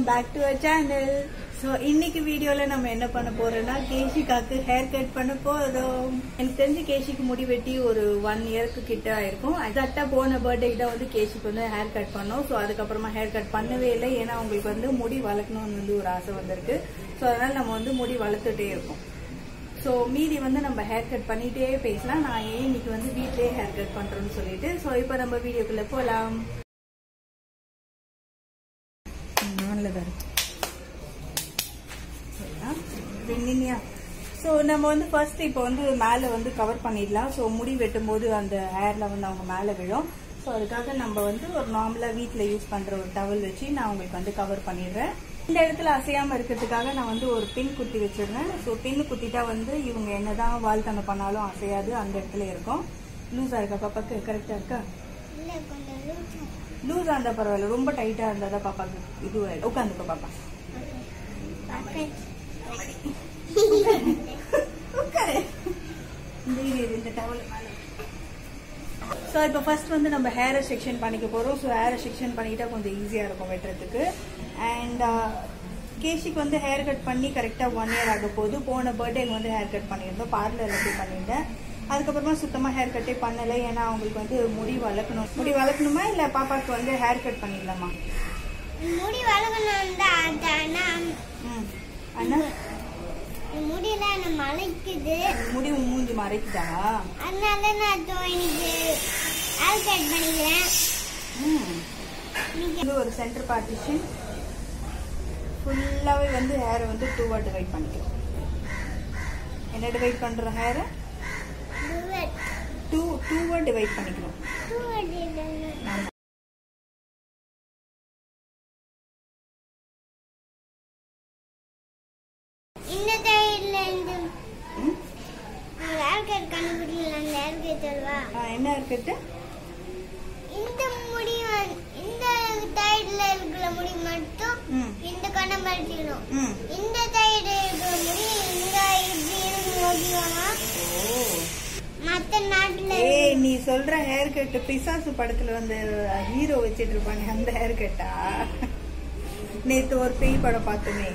back to our channel. So இன்னைக்கு வீடியோல நம்ம என்ன பண்ண போறோம்னா கேஷிகாக்கு ஹேர் கட் பண்ண போறோம். எனக்கு தெரிஞ்சு கேஷிக்கு முடி வெட்டி ஒரு 1 இயர்க்கு கிட்ட ஆயிருக்கும். எக்ஸாக்ட்டா போன பர்த்டேக்கு தான் வந்து கேஷிக்கு வந்து ஹேர் கட் பண்ணோம். ஸோ அதுக்கப்புறமா ஹேர் கட் பண்ணவே இல்லை. ஏன்னா அவங்களுக்கு வந்து முடி வளர்க்கணும்னு வந்து ஒரு ஆசை வந்திருக்கு. ஸோ அதனால நம்ம வந்து முடி வளர்த்துட்டே இருக்கோம். ஸோ மீதி வந்து நம்ம ஹேர் கட் பண்ணிட்டே பேசலாம். நான் ஏன் இன்னைக்கு வந்து வீட்லயே ஹேர் கட் பண்றோம்னு சொல்லிட்டு. ஸோ இப்போ நம்ம வீடியோக்குள்ள போலாம். ஸோ நம்ம வந்து ஃபர்ஸ்ட் இப்போ வந்து மேலே வந்து கவர் பண்ணிடலாம். ஸோ முடி வெட்டும் போது அந்த ஹேர்ல வந்து அவங்க மேலே விழும். ஸோ அதுக்காக நம்ம வந்து ஒரு நார்மலாக வீட்டில் யூஸ் பண்ற ஒரு டவல் வச்சு நான் உங்களுக்கு வந்து கவர் பண்ணிடுறேன். இந்த இடத்துல அசையாம இருக்கிறதுக்காக நான் வந்து ஒரு பின் குத்தி வச்சிருந்தேன். ஸோ பின் குத்திட்டா வந்து இவங்க என்னதான் வாழ்த்தனை பண்ணாலும் அசையாது, அந்த இடத்துல இருக்கும். லூஸா இருக்கா பாப்பாக்கு? கரெக்டா இருக்கா? லூஸா இருந்தா பரவாயில்ல, ரொம்ப டைட்டா இருந்தாதான் பாப்பாக்கு இது உட்காந்துக்கோ பாப்பா. இந்த டவல் மேல. ஸோ இப்போ ஃபர்ஸ்ட் வந்து நம்ம ஹேரை செக்ஷன் பண்ணிக்க போறோம். ஸோ ஹேரை செக்ஷன் பண்ணிட்டா கொஞ்சம் ஈஸியா இருக்கும் வெட்டுறதுக்கு. அண்ட் கேஷிக்கு வந்து ஹேர் கட் பண்ணி கரெக்டா 1 இயர் ஆக போகுது. போன பர்த்டேக்கு வந்து ஹேர் கட் பண்ணியிருந்தோம், பார்லர்ல போய் பண்ணியிருந்தேன். அதுக்கப்புறமா சுத்தமா ஹேர் கட்டே பண்ணல. ஏன்னா அவங்களுக்கு வந்து முடி வளர்க்கணும். முடி வளர்க்கணுமா இல்ல பாப்பாக்கு வந்து ஹேர் கட் பண்ணிடலாமா? முடி வளர்க்கணும். அண்ணா முடியல மறைக்குது. முடி மூஞ்சி மறைக்குதா? அதனால நான் இன்னைக்கு ஹேர் கட் பண்ணிக்கிறேன். இது ஒரு சென்டர் பார்ட்டிஷன் ஃபுல்லாவே வந்து ஹேரை வந்து 2 டிவைட் பண்ணிக்கிறோம். என்ன டிவைட் பண்றோம்? ஹேரை 2 டிவைட் பண்ணிக்கிறோம். இந்த சைடுல இந்த ஹேர் கட் கண்டுபிடிக்கல. அந்த ஹேர் கட் சொல்வா. என்ன ஹேர் கட்? இந்த முடி இந்த சைடுல இருக்கிற முடி மட்டும் இந்த கண்ணை மறைச்சிக்கணும். இந்த சைடு இருக்கிற முடி இங்க இப்படி இருக்கு. ஓகேவா? மத்த நாட்டுல நீ சொல்ற ஹேர் கட் பிசாசு படத்துல வந்து ஹீரோ வச்சிட்டு இருப்பாங்க, அந்த ஹேர் கட்டா? நேத்து ஒரு பேய் படம் பார்த்தோமே,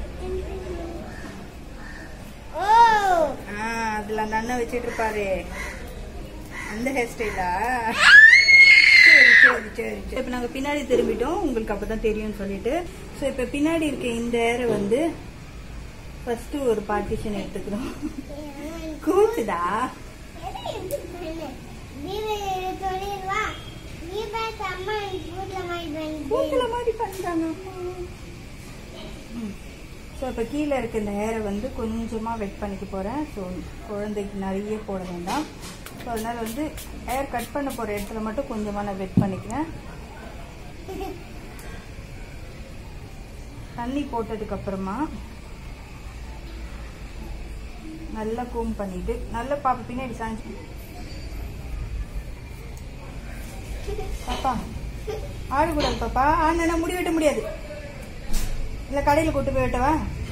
அதுல அந்த அண்ணன் வச்சிட்டு இருப்பாரு, அந்த ஹேர் ஸ்டைலா? சரி சரி சரி. இப்ப நாங்க பின்னாடி திரும்பிட்டோம், உங்களுக்கு அப்பதான் தெரியும்னு சொல்லிட்டு. சோ இப்ப பின்னாடி இருக்க இந்த ஹேரை வந்து ஃபர்ஸ்ட் ஒரு பார்ட்டிஷன் எடுத்துக்கிறோம். கூச்சுதா? ஸோ இப்போ கீழே இருக்க இந்த ஹேரை வந்து கொஞ்சமாக வெட் பண்ணிக்க போகிறேன். ஸோ குழந்தைக்கு நிறைய போட வேண்டாம். ஸோ அதனால வந்து ஹேர் கட் பண்ண போகிற இடத்துல மட்டும் கொஞ்சமாக நான் வெட் பண்ணிக்கிறேன். தண்ணி போட்டதுக்கப்புறமா நல்லா கூம் பண்ணிட்டு நல்லா பாப்பா பின்னாடி சாஞ்சு. பாப்பா ஆடக்கூடாது பாப்பா. ஆனா முடி வெட்ட முடியாது. இல்ல கடையில கூட்டு போய் வெட்டவா?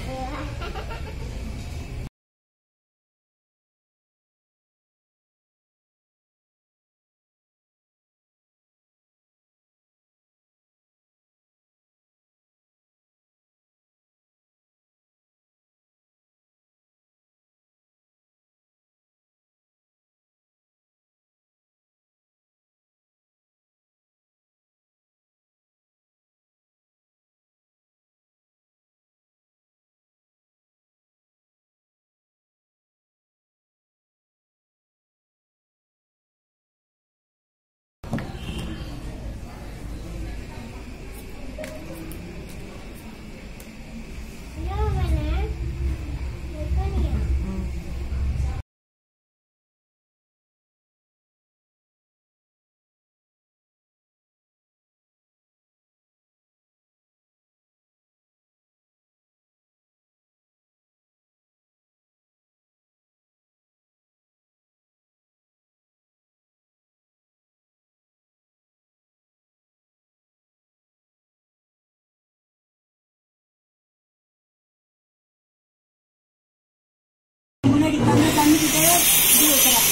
முன்னாடி தண்ணிக்கிட்டே இப்படி வைக்கிறேன்.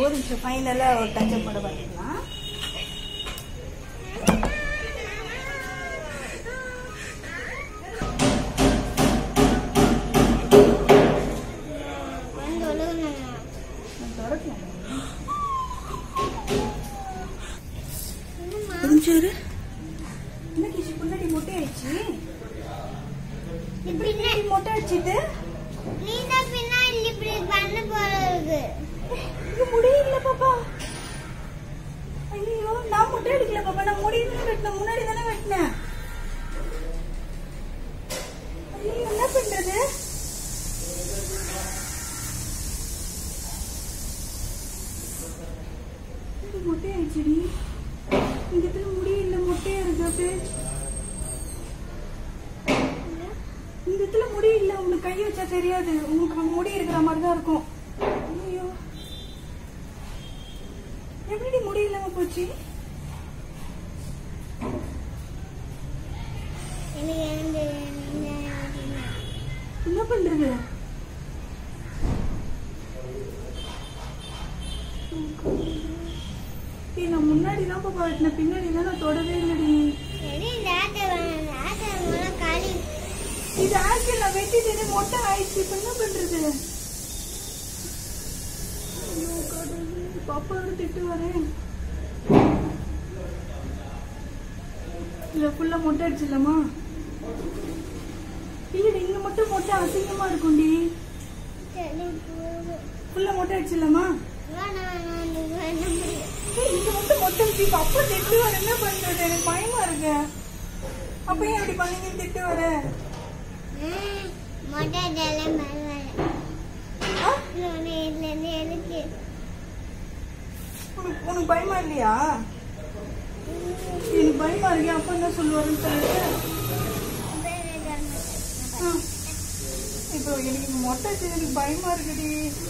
ஒரு நிமிஷம் ஃபைனலா ஒரு டச்சப் பண்ண பண்ணிக்கலாம். என்ன கிஷி முன்னாடி மொட்டை ஆயிடுச்சு. இப்படி மொட்டை அடிச்சிட்டு நீ தான் பின்னாடி இப்படி பண்ண போறது. இது முடியல பாப்பா. ஐயோ நான் மொட்டை அடிக்கல பாப்பா. நான் முடியல வெட்டினேன். முன்னாடி தானே வெட்டினேன். ஐயோ என்ன பண்றது? மொட்டை ஆயிடுச்சுடி. இந்த இடத்துல முடியல மொட்டையா இருக்கு. இந்த இடத்துல முடி இல்ல. உங்களுக்கு கை வச்சா தெரியாது. உங்களுக்கு முடி இருக்கிற மாதிரி தான் இருக்கும். ஐயோ எப்படி முடி இல்லாம போச்சு? என்ன பண்றது? நான் முன்னாடி தான் பாப்பா வெட்டினேன். பின்னாடி தான் நான் தொடவே இல்லடி. இது ஆக்சுவலி நான் வெட்டிட்டு மொட்டை ஆயிடுச்சு. இப்ப என்ன பண்றது? பாப்பா திட்டு வரேன். இல்ல ஃபுல்லா மொட்டை அடிச்சிடலாமா? இல்ல இங்க மட்டும் மொட்டை அசிங்கமா இருக்கும்டி. ஃபுல்லா மொட்டை அடிச்சிடலாமா? இங்க மட்டும் மொட்டை அடிச்சு அப்பா திட்டு வர. என்ன பண்றது? எனக்கு பயமா இருக்கு. அப்ப ஏன் அப்படி பண்ணீங்க திட்டு வர? உனக்கு பயமா இல்லையா? எனக்கு பயமா இருக்கு. அப்பா என்ன சொல்லுவாருன்னு சொல்லிட்டு இப்போ எனக்கு மொட்டை அடிச்சது எனக்கு பயமா இருக்குடி.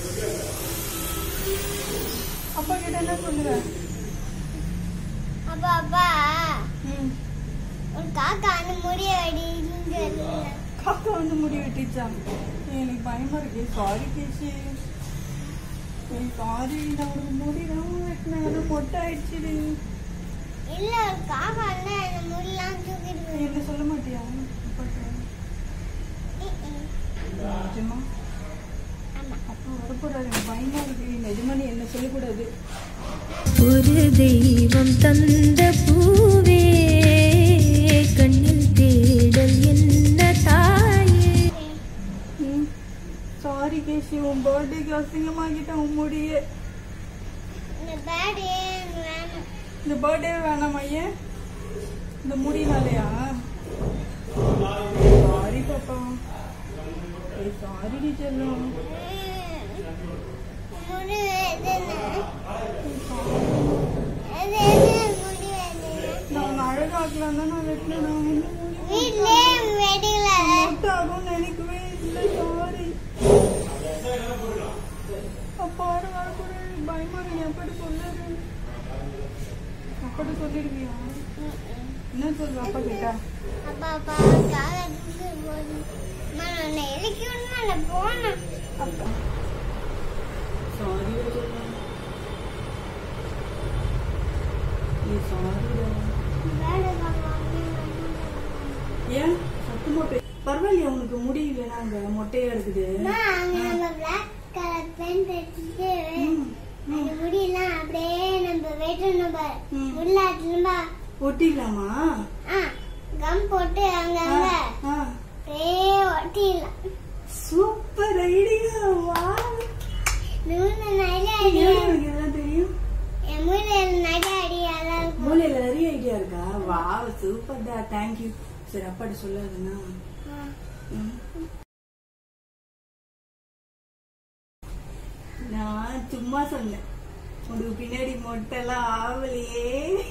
அப்பா கிட்ட என்ன சொல்லுற? அப்பா காக்கா வந்து முடிய வெடி. காக்கா வந்து முடி வெட்டிச்சா? எனக்கு பயமா இருக்கு. சாரி கேஷி. சாரி. நான் உனக்கு முடி தான் வெட்டினேன். அது மொட்டை ஆயிடுச்சு. இல்ல காக்கா முடியெல்லாம் தூக்கிட்டு என்ன சொல்ல மாட்டியா? நிஜமா? அப்பா வரக்கூடாது. எனக்கு பயமா இருக்கு. நிஜமா நீ என்ன சொல்லக்கூடாது. ஒரு தெய்வம் தந்த பூவே கண்ணில் தேடல் என்ன தாயே. சாரி கேஷி. உன் பர்த்டேக்கு அசிங்கமாக்கிட்ட உன் முடியே. இந்த பர்த்டே வேணாமா? ஏன்? இந்த முடினாலயா? சாரி பாப்பா. சாரி டீச்சர்லாம். நான் அழகாக்கலாம் தான் நான் வெட்டினேன். ஆகும் நினைக்கவே இல்லை. சாரி அப்பா. வரக்கூட பயமா இருக்கு. அப்படி சொல்லாரு. அப்படி சொல்லிடுவியா? என்ன சொல்ற அப்பா கிட்ட? ஏன் சத்தமா பரவாயில்லையா? உனக்கு முடியலன்னா அங்க மொட்டையா இருக்குது. முடியலாம் அப்படியே நம்ம வெட்டணும். ஒட்டிடலாமா? கம் போட்டு அங்க ஒட்டிடலாம். Super idea. தெரியும். மூலையில நிறைய ஐடியா இருக்கா? வா சூப்பர் டா. தேங்க்யூ. சரி அப்பாட்ட சொல்லாதுன்னா நான் சும்மா சொன்னேன். உனக்கு பின்னாடி மொட்டெல்லாம் ஆவலையே.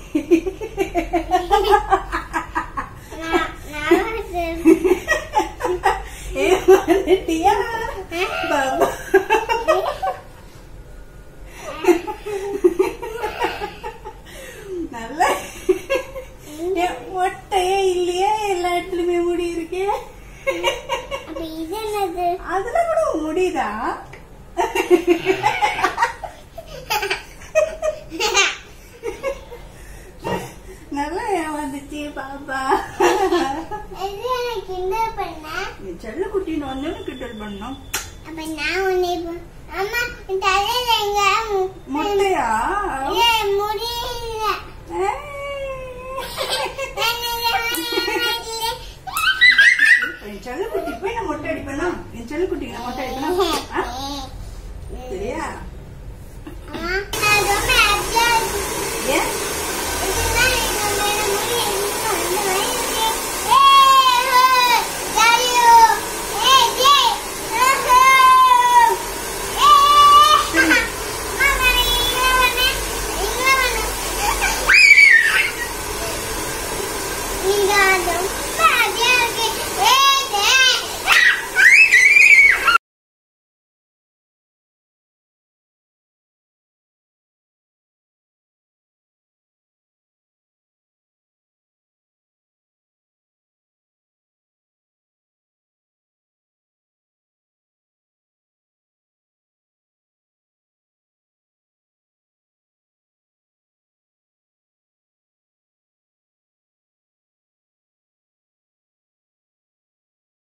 பாபா நல்ல மொட்டையே இல்லையே. எல்லா இடத்துலயுமே முடி இருக்கு. அதுல கூட முடியுதா? பாப்பா இது எனக்கு கிண்டல் பண்ண நீ செல்ல குட்டின்னு வந்து கிண்டல் பண்ணோம். அப்ப நான் உன்னை அம்மா தலையில எங்க முட்டையா முடி